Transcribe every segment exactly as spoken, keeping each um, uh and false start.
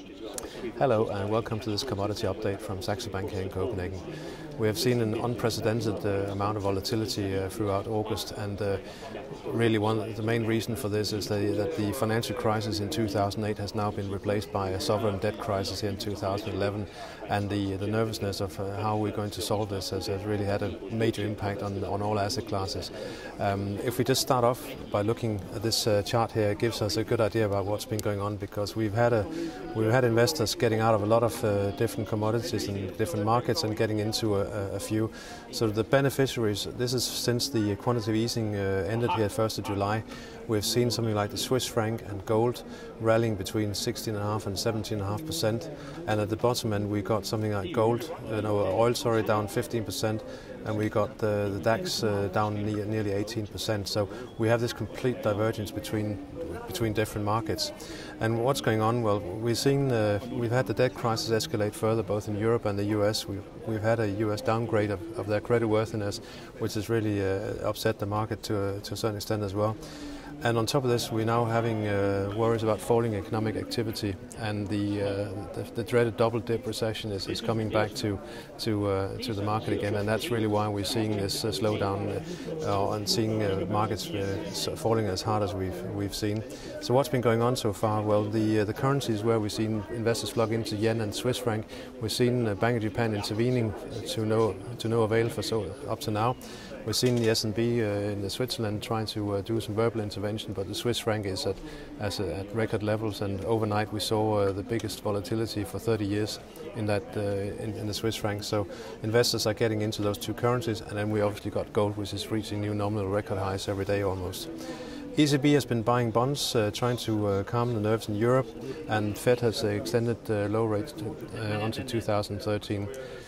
Hello and welcome to this commodity update from Saxo Bank here in Copenhagen. We have seen an unprecedented uh, amount of volatility uh, throughout August, and uh, really one the main reason for this is the, that the financial crisis in two thousand eight has now been replaced by a sovereign debt crisis here in two thousand eleven, and the, the nervousness of uh, how we're going to solve this has, has really had a major impact on, on all asset classes. Um, if we just start off by looking at this uh, chart here, it gives us a good idea about what's been going on, because we've had a we've had investors getting out of a lot of uh, different commodities and different markets and getting into a, a few. So the beneficiaries, this is since the quantitative easing uh, ended here first of July, we've seen something like the Swiss franc and gold rallying between sixteen point five and seventeen point five percent, and at the bottom end we got something like gold, uh, no, oil sorry, down fifteen percent, and we got the, the DAX uh, down ne nearly eighteen percent. So we have this complete divergence between between different markets. And what's going on? Well, we've seen uh, we've had the debt crisis escalate further, both in Europe and the U S. We've we've had a U S downgrade of, of their creditworthiness, which has really uh, upset the market to a, to a certain extent as well. And on top of this, we're now having uh, worries about falling economic activity, and the, uh, the, the dreaded double dip recession is, is coming back to to uh, to the market again, and that's really why we're seeing this uh, slowdown uh, and seeing uh, markets uh, falling as hard as we've we've seen. So what's been going on so far? Well, the uh, the currencies where we've seen investors flock into yen and Swiss franc, we've seen uh, Bank of Japan intervening to no to no avail for so up to now. We've seen the S and P uh, in Switzerland trying to uh, do some verbal intervention, but the Swiss franc is at, as a, at record levels, and overnight we saw uh, the biggest volatility for thirty years in that uh, in, in the Swiss franc. So investors are getting into those two currencies, and then we obviously got gold, which is reaching new nominal record highs every day almost. E C B has been buying bonds, uh, trying to uh, calm the nerves in Europe, and Fed has uh, extended uh, low rates to, uh, until two thousand thirteen.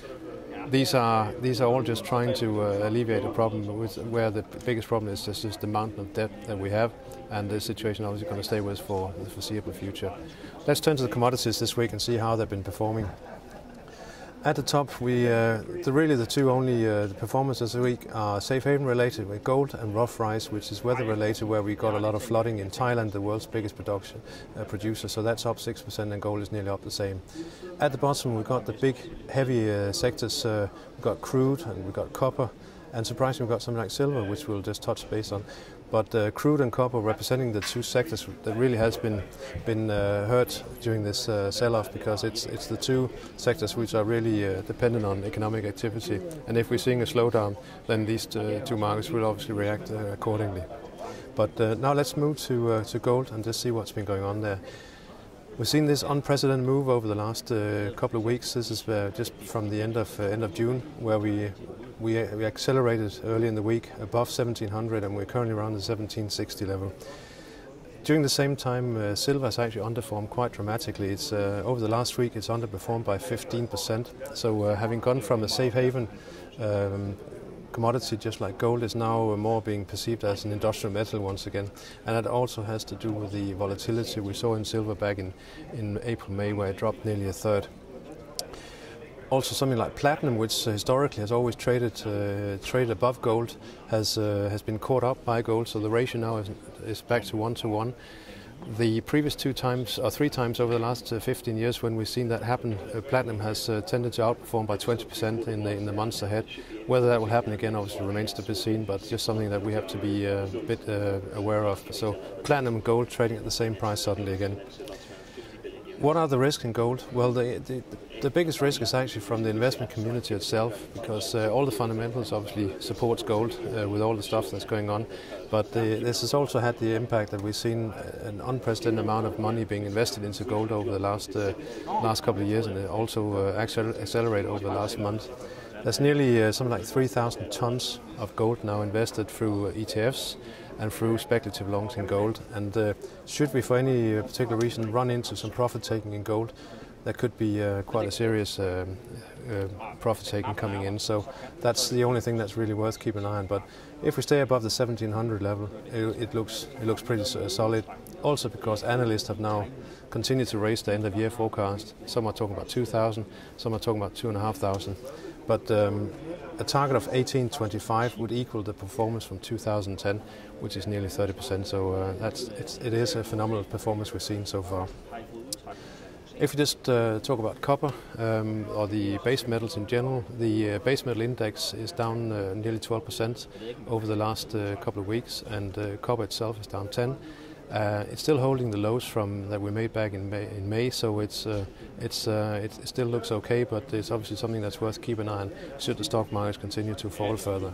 These are these are all just trying to uh, alleviate a problem with, where the biggest problem is just, just the mountain of debt that we have, and the situation obviously going to stay with us for the foreseeable future. Let's turn to the commodities this week and see how they've been performing. At the top, we uh, the, really the two only uh, the performances this week are safe haven related, with gold and rough rice, which is weather related, where we got a lot of flooding in Thailand, the world's biggest production uh, producer. So that's up six percent, and gold is nearly up the same. At the bottom, we've got the big heavy uh, sectors. Uh, we've got crude and we've got copper, and surprisingly, we've got something like silver, which we'll just touch base on. But uh, crude and copper representing the two sectors that really has been been uh, hurt during this uh, sell-off, because it's it's the two sectors which are really uh, dependent on economic activity. And if we're seeing a slowdown, then these uh, two markets will obviously react uh, accordingly. But uh, now let's move to uh, to gold and just see what's been going on there. We've seen this unprecedented move over the last uh, couple of weeks. This is uh, just from the end of uh, end of June, where we, we we accelerated early in the week above seventeen hundred, and we're currently around the seventeen sixty level. During the same time, uh, silver has actually underperformed quite dramatically. It's uh, over the last week, it's underperformed by fifteen percent. So uh, having gone from a safe haven um, commodity just like gold is now more being perceived as an industrial metal once again, and that also has to do with the volatility we saw in silver back in, in April, May, where it dropped nearly a third. Also something like platinum, which historically has always traded uh, traded above gold, has uh, has been caught up by gold, so the ratio now is, is back to one to one. The previous two times, or three times over the last uh, fifteen years when we've seen that happen, uh, platinum has uh, tended to outperform by twenty percent in the, in the months ahead. Whether that will happen again obviously remains to be seen, but just something that we have to be uh, a bit uh, aware of. So platinum and gold trading at the same price suddenly again. What are the risks in gold? Well, the, the, the biggest risk is actually from the investment community itself, because uh, all the fundamentals obviously supports gold uh, with all the stuff that's going on. But the, this has also had the impact that we've seen an unprecedented amount of money being invested into gold over the last uh, last couple of years, and it also uh, acceler accelerate over the last month. There's nearly uh, something like three thousand tons of gold now invested through uh, E T Fs and through speculative longs in gold. And uh, should we, for any uh, particular reason, run into some profit taking in gold, there could be uh, quite a serious um, uh, profit taking coming in. So that's the only thing that's really worth keeping an eye on. But if we stay above the seventeen hundred level, it, it looks it looks pretty uh, solid. Also because analysts have now continued to raise the end of year forecast. Some are talking about two thousand, some are talking about two and a half thousand. But um, a target of eighteen twenty-five would equal the performance from two thousand ten, which is nearly thirty percent. So uh, that's it's, it is a phenomenal performance we've seen so far. If you just uh, talk about copper um, or the base metals in general, the uh, base metal index is down uh, nearly twelve percent over the last uh, couple of weeks, and uh, copper itself is down ten. Uh, it's still holding the lows from that we made back in May, in May so it's uh, it's uh, it, it still looks okay, but it's obviously something that's worth keeping an eye on should the stock markets continue to fall further.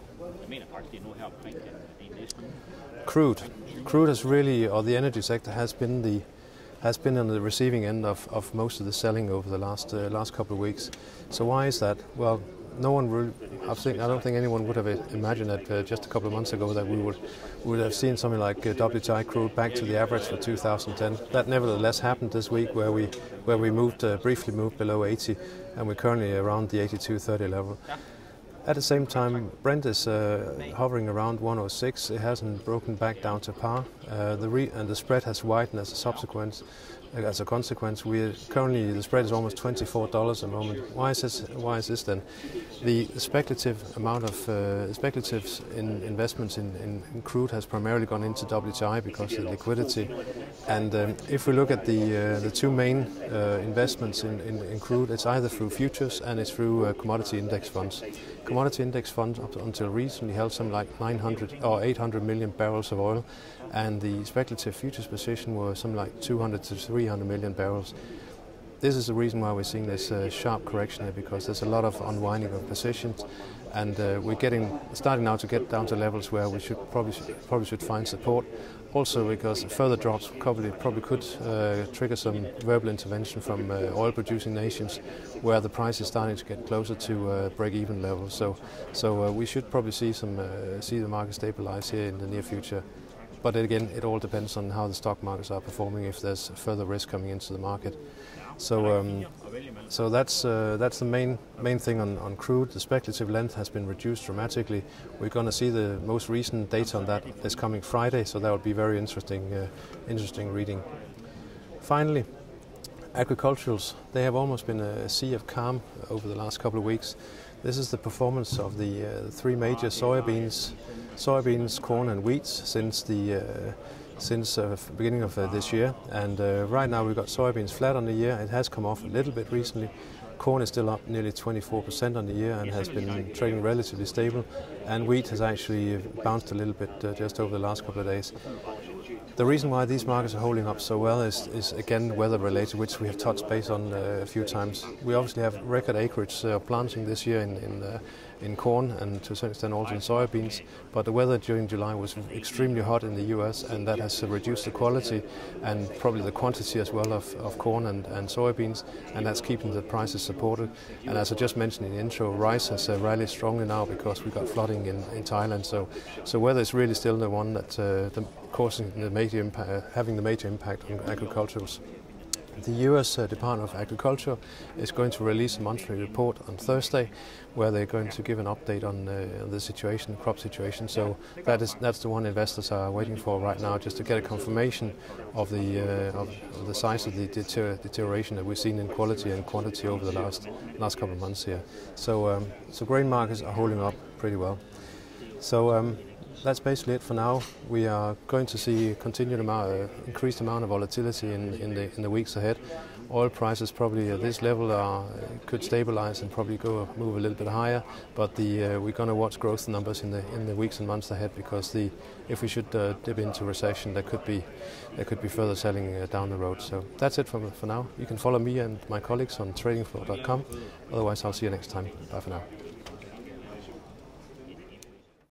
Crude, crude has really, or the energy sector has been the has been on the receiving end of, of most of the selling over the last uh, last couple of weeks. So why is that? Well, no one really, I think I don't think anyone would have imagined that uh, just a couple of months ago that we would would have seen something like uh, W T I crude back to the average for two thousand ten. That nevertheless happened this week, where we where we moved uh, briefly moved below eighty, and we're currently around the eighty-two thirty level. At the same time, Brent is uh, hovering around one oh six. It hasn't broken back down to par. Uh, the re and the spread has widened as a subsequent. As a consequence, we currently the spread is almost twenty-four dollars at the moment. Why is this? Why is this then? The, the speculative amount of uh, speculatives in investments in, in, in crude has primarily gone into W T I because of the liquidity. And um, if we look at the uh, the two main uh, investments in, in, in crude, it's either through futures and it's through uh, commodity index funds. Commodity index funds up until recently held some like nine hundred or eight hundred million barrels of oil, and the speculative futures position were some like two hundred to three hundred million barrels. This is the reason why we're seeing this uh, sharp correction here, because there's a lot of unwinding of positions, and uh, we're getting starting now to get down to levels where we should probably probably should find support. Also, because further drops probably probably could uh, trigger some verbal intervention from uh, oil-producing nations, where the price is starting to get closer to uh, break-even levels. So, so uh, we should probably see some uh, see the market stabilize here in the near future. But again, it all depends on how the stock markets are performing, if there's further risk coming into the market. So, um, so that's uh, that's the main main thing on, on crude. The speculative length has been reduced dramatically. We're going to see the most recent data on that this coming Friday, so that will be very interesting, uh, interesting reading. Finally, agriculturals, they have almost been a sea of calm over the last couple of weeks. This is the performance of the uh, three major soybeans, soybeans, corn, and wheat since the uh, since uh, beginning of uh, this year. And uh, right now we've got soybeans flat on the year. It has come off a little bit recently. Corn is still up nearly twenty-four percent on the year and has been trading relatively stable. And wheat has actually bounced a little bit uh, just over the last couple of days. The reason why these markets are holding up so well is, is again weather related, which we have touched base on uh, a few times. We obviously have record acreage uh, planting this year in in, uh, in corn and to a certain extent also in soybeans, but the weather during July was extremely hot in the U S, and that has uh, reduced the quality and probably the quantity as well of, of corn and, and soybeans, and that's keeping the prices supported. And as I just mentioned in the intro, rice has uh, rallied strongly now because we got flooding in, in Thailand. So, so weather is really still the one that uh, the, causing the major impact, uh, having the major impact on agriculturals. The U S uh, Department of Agriculture is going to release a monthly report on Thursday, where they're going to give an update on uh, the situation, the crop situation. So that is that's the one investors are waiting for right now, just to get a confirmation of the uh, of, of the size of the deter deterioration that we've seen in quality and quantity over the last last couple of months here. So um, so grain markets are holding up pretty well. So. Um, That's basically it for now. We are going to see continued amount, uh, increased amount of volatility in, in the in the weeks ahead. Oil prices probably at this level are, could stabilize and probably go move a little bit higher. But the uh, we're going to watch growth numbers in the in the weeks and months ahead, because the if we should uh, dip into recession, there could be there could be further selling uh, down the road. So that's it for for now. You can follow me and my colleagues on Trading Floor dot com. Otherwise, I'll see you next time. Bye for now.